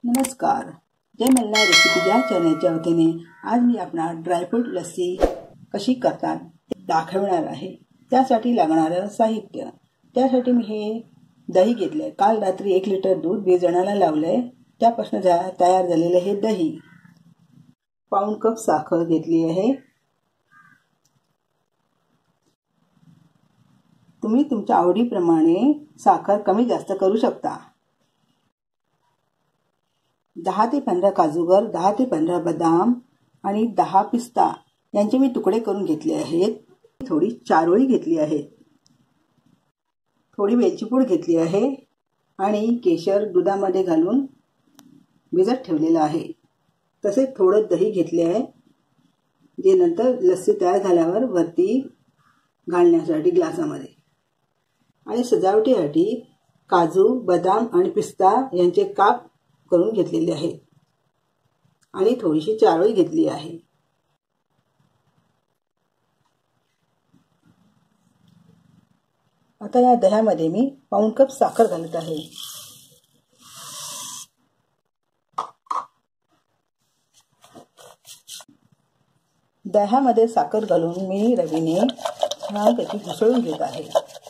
नमस्कार, जय मल्हार रेसिपी या चॅनलच्या वतीने आज मी आपणास ड्रायफ्रूट लस्सी कशी करतात ते दाखवणार आहे। त्यासाठी लागणारं साहित्य, त्यासाठी मी हे दही घेतले। काल रात्री 1 लिटर दूध भिजवण्याला लावले, त्यापासून तयार झालेले हे दही। पाऊण कप साखर घेतली आहे। तुम्ही तुमच्या आवडीप्रमाणे साखर कमी जास्त करू शकता। 10 ते 15 काजूगर, 10 ते 15 बदाम आणि 10 पिस्ता यांचे मी तुकडे करून घेतले आहेत। थोडी चारोळी घेतली आहे, थोडी वेलची पूड घेतली आहे आणि केशर दुधामध्ये घालून भिजत ठेवलेलं आहे। तसेच थोडं दही घेतले आहे, जे नंतर लस्सी तयार झाल्यावर वरती घालण्यासाठी ग्लासामध्ये। आणि सजावटीसाठी काजू, बदाम आणि पिस्ता यांचे काप करून घेतलेले आहेत आणि थोडीशी चारोळी घेतली आहे। आता या दह्यामध्ये मी पाऊण कप साखर घालत आहे। दह्यामध्ये साखर घालून मी रवीने छानपैकी घुसळून घेत आहे।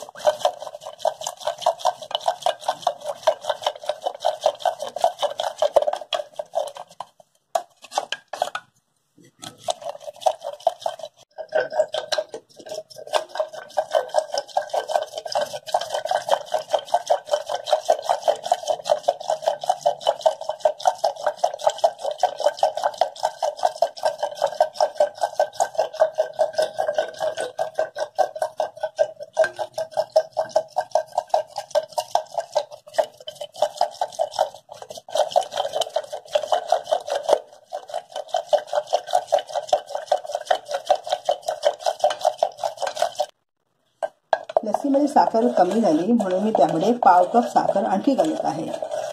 लस्सीमध्ये साखर कमी झाली म्हणून मी त्यामध्ये पाव कप साखर आणखी घालत आहे।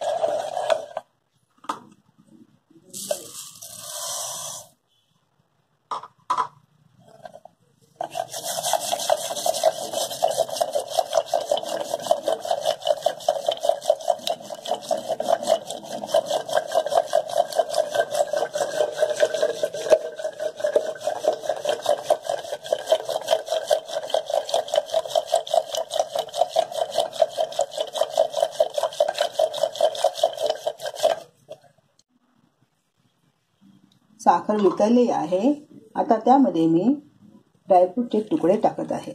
साखर वितळली आहे। आता त्यामध्ये मी ड्रायफ्रूटचे तुकडे टाकत आहे।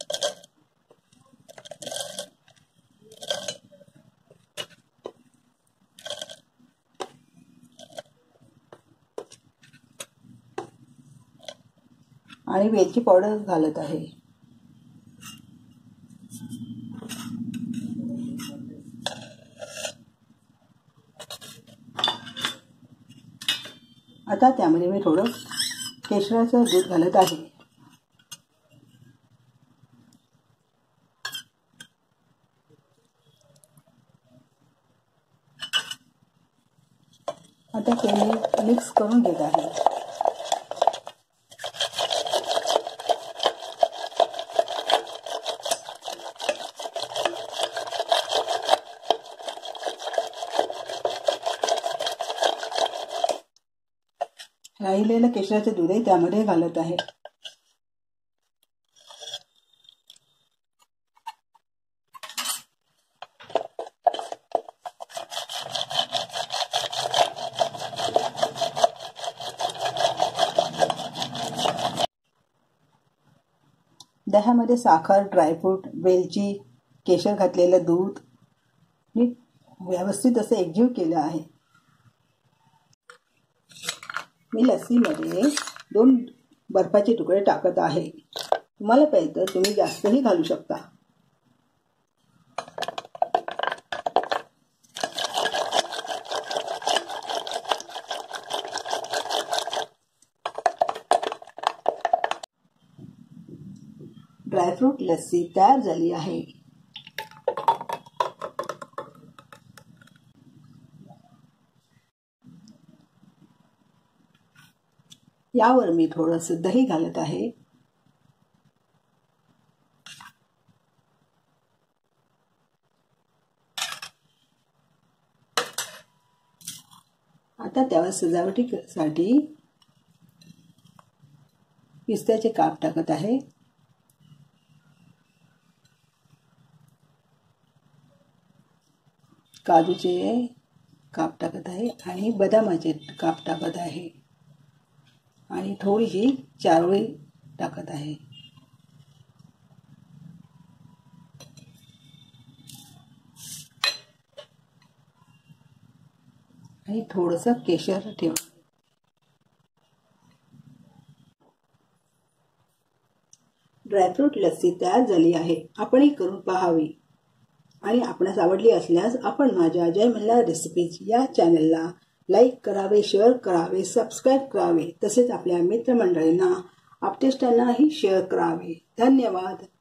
आणि वेलची पावडर घालत आहे। आता त्यामध्ये मी थोडं केशराचं दूध घालत आहे। आता ते मी मिक्स करून घेत आहे। राहिलेलं केशराचे दूधही त्यामध्ये घालत आहे। दह्यामध्ये साखर, ड्रायफ्रूट, वेलची, केशर घातलेलं दूध मी व्यवस्थित असं एकजीव केलं आहे। मी लस्सीमध्ये 2 बर्फाचे तुकडे टाकत आहे। तुम्हाला पाहिजे तर तुम्ही जास्तही घालू शकता। ड्रायफ्रूट लस्सी तयार झाली आहे। यावर मी थोडंसं दही घालत आहे। आता सजावटीसाठी पिस्त्याचे काप टाकत आहे. काजूचे काप टाकत आहे आणि बदामाचे काप टाकत आहे आणि थोडीशी चारोळी टाकत आहे. आणि थोडंसं केशर ठेव. ड्रायफ्रूट लस्सी तयार झाली आहे. आपणही करून पाहावी. आणि आपणास आवडली असल्यास आपण माझ्या जय मल्हार रेसिपीज या चॅनलला लाईक करावे, शेअर करावे, सबस्क्राईब करावे. तसेच आपल्या मित्रमंडळींना आपतेष्टांनाही शेअर करावे. धन्यवाद.